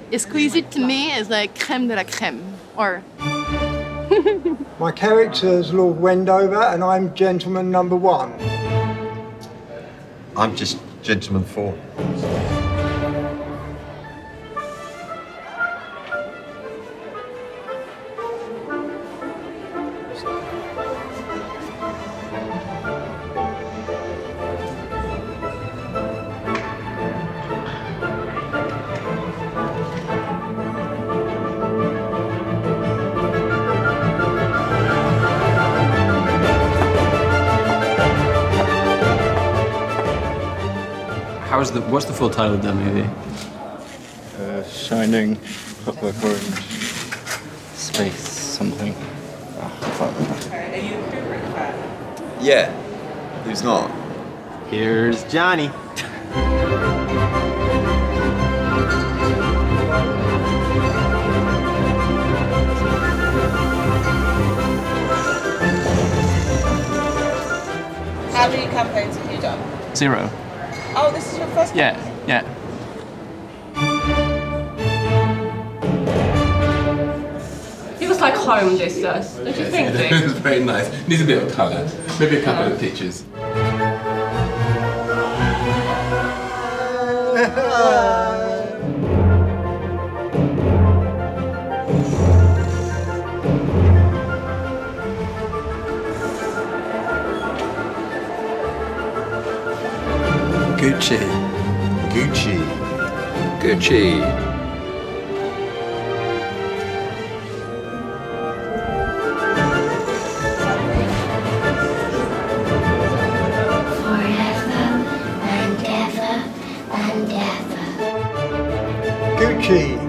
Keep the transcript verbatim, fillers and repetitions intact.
Exquisite to me is like crème de la crème, or... My character's Lord Wendover, and I'm gentleman number one. I'm just gentleman four. How is the, what's the full title of that movie? Uh, Shining, Clockwork Orange, Space, something. Oh, I can't remember. Are you a Kubrick fan? Yeah, who's not? Here's Johnny. How many campaigns have you done? Zero. Oh, this is your first Yeah, campaign? yeah. Feels like home, this does. Don't you think, Dick? It's very nice. Needs a bit of colour. Maybe a couple of pictures. Gucci. Gucci. Gucci. Gucci.